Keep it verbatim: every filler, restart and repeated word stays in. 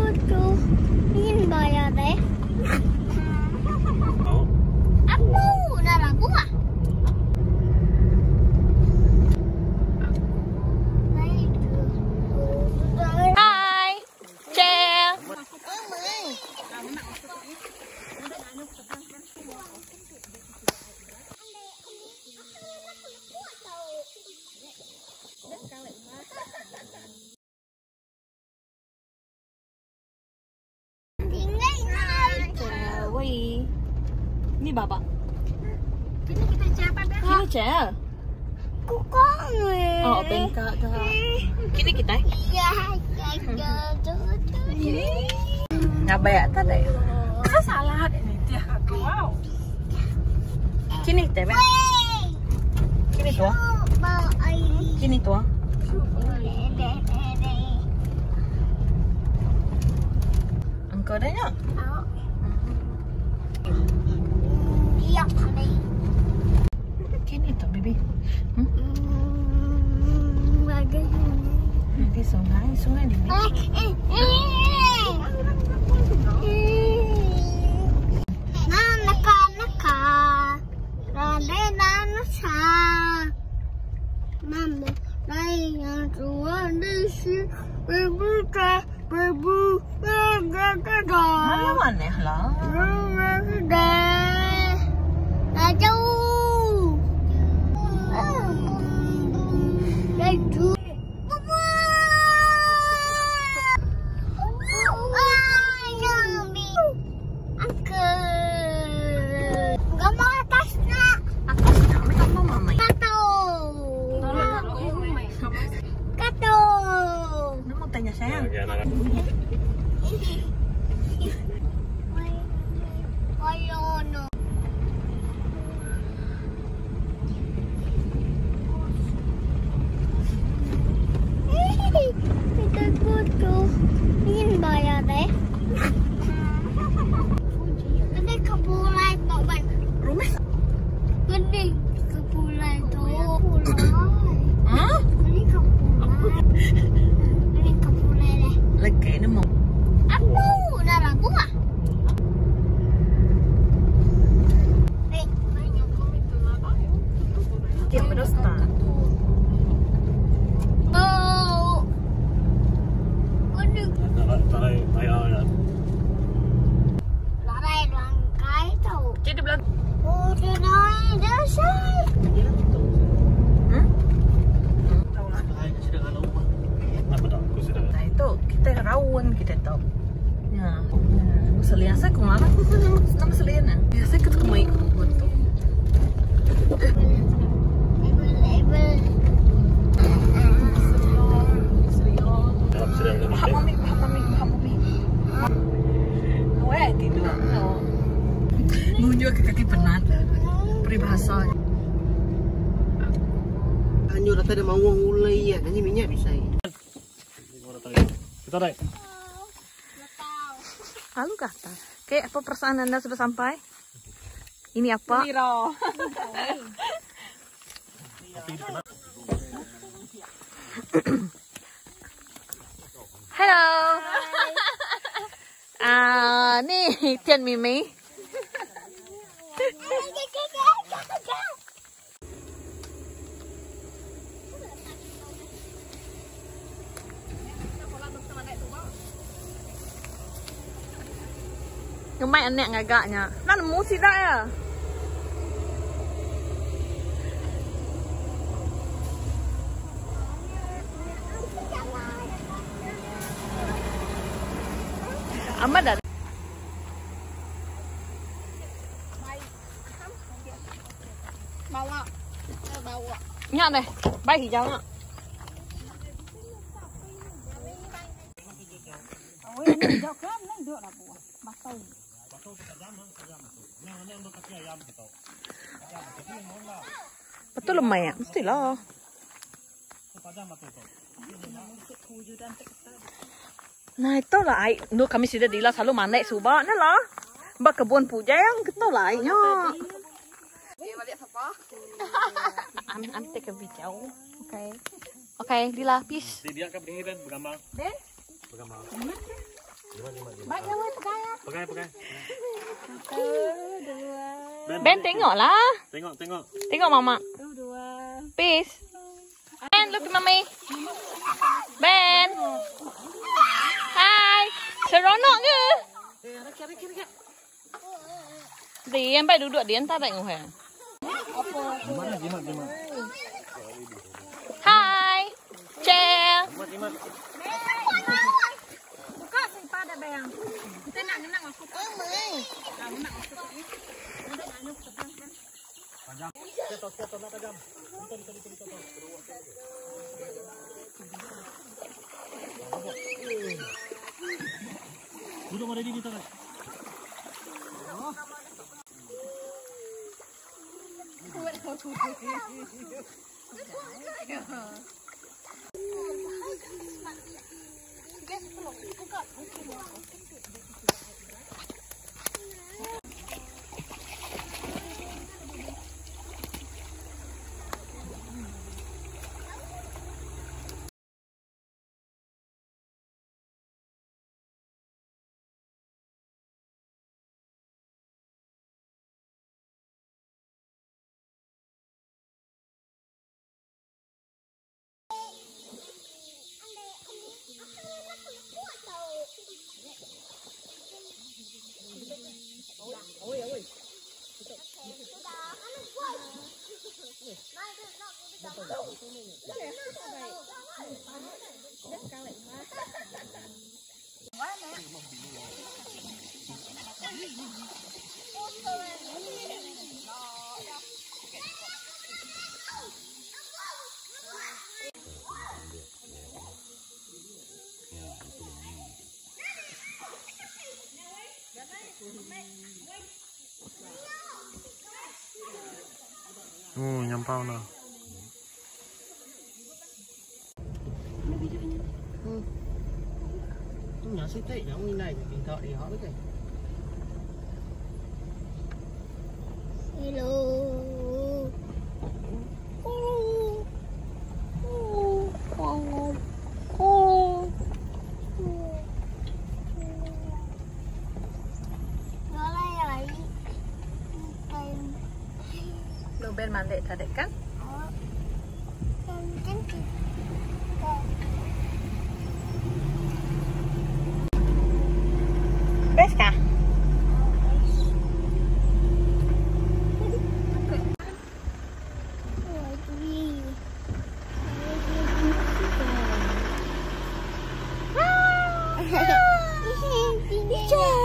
tuh ingin bayar deh. Mau? Aku udah rabu ah. Hai, Cel. Woi, ini bapak. Ini kita siapa deh? Ini Cel. Kukong. Oh, bengkak ke. Kini kita. Iya, iya, tuh, tuh. Ngabaya tadi. Salah ini dia. Wow. Kini teh, Ben. Kini tua. Kini tua. Engkau dah nyak. Iya, ada. Kini tu, baby. Hmm? Hmm, bagus. Di sungai, sungai di Eh, eh, eh. Nanaka, naka. Rade, nanasa. Mama, lain yang tua di sini. Berbuka, berbuka, gagada. mana mana lah. Gagada. Dah jauh. Dah jauh. Sayang. Ya, anak. Ayono. Kita foto. Ingin bayar deh. Gede kepulai toban. Rumah? Gede kepulai tuh. Hah? Ini kepulai. Ini kepulai deh. Lagi ini mau. Aku udah rabu ah. Eh, Kita berdosta. oh. Aduh, Tarai, ayah. larai langkai tau. Jadi bilang. Oh, naik dasar. Hmm? Apa dah? Aku sudah. Nah itu kita rawan kita tahu. Ya, seliasa kung apa? Nama nama seliana. Biasa kita kumai kumpul tu. Label-label. Dalam sedang ini. Paham mami, paham mami, paham mami. Awak tidur. Ngunjuk ke kaki penat. Peribahasa. Anyo rata ada mau ulai ya, nanti minyak bisa. Kita naik. Lalu kata, kayak apa perasaan Anda sudah sampai? Ini apa? Miro. Halo. Ah, nih Tian Mimi. Kemai anek ngagaknya. Nah nemu sih dah ya. Amat dah. Bawa. Bawa. Nhá này, bay thì cháu ạ. Betul lemah ya, mesti lah. Nah itu lah, nu kami sudah dilah selalu mandai subah, nah lah. Mbak kebun puja yang kita lah, nya. I'm I'm take a video. Okay. Okay, Lila, peace. Dia akan berdiri dan bergambar. Ben? Bergambar. Baik yang pegang. Pegang, pegang. Satu, dua. Ben, tengoklah. Tengok, tengok. Tengok mama. Satu, dua. Peace. Ben, look at mami. Ben. Hai. Seronok ke? Eh, rakyat, rakyat, rakyat. Diam, baik duduk dia entar baik nguhe. Jimat, jimat, jimat. Hai. Chair. Jimat, jimat. Buka pada bayang. Kita nak nak aku. Tajam. Setor, setor, nak tajam. Betul, betul, betul, betul. Duduk pada diri tarik. Oh, nyampau nah. Ừ. Nhỏ siêu thị giống như này, điện thoại thì họ biết rồi. Hello. Ben mandi tadi kan? Best kah? Cha.